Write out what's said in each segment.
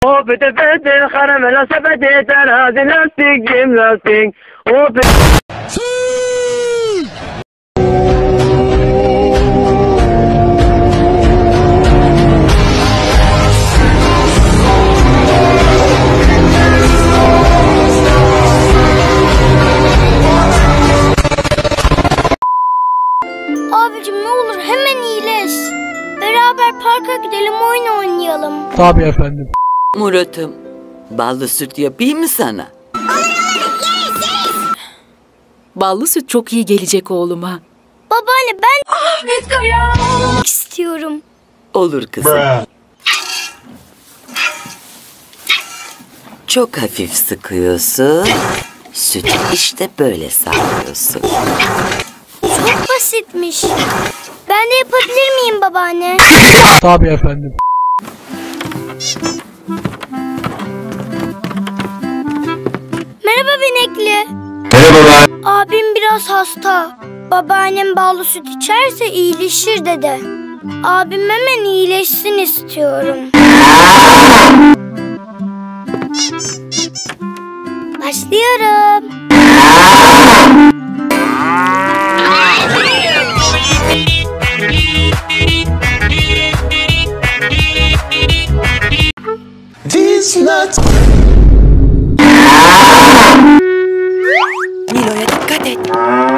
O pete pete karamela sepeti terazi lastik jimnastik. O pete... Abicim ne olur hemen iyileş. Beraber parka gidelim, oyun oynayalım. Tabii efendim. Murat'ım, ballı süt yapayım mı sana? Ballı süt çok iyi gelecek oğluma. Babaanne ben Ahmet Kaya istiyorum. Olur kızım. Çok hafif sıkıyorsun. Sütü işte böyle sağlıyorsun. Çok basitmiş. Ben de yapabilir miyim babaanne? Tabii efendim. Merhaba Benekli. Merhabalar. Abim biraz hasta. Babaannem ballı süt içerse iyileşir dedi. Abim hemen iyileşsin istiyorum. Başlıyorum. Nilo'ya dikkat et.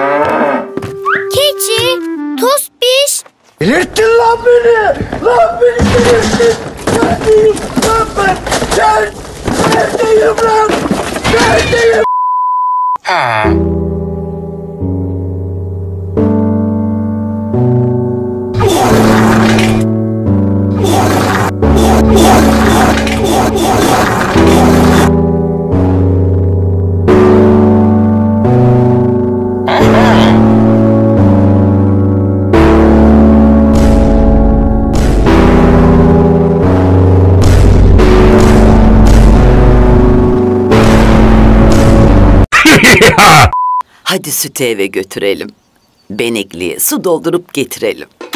Keçi, tospiş. Delirttin lan beni! Lan beni delirttin! Neredeyim lan ben? Neredeyim lan? Neredeyim? Hadi sütü eve götürelim. Benekliye su doldurup getirelim.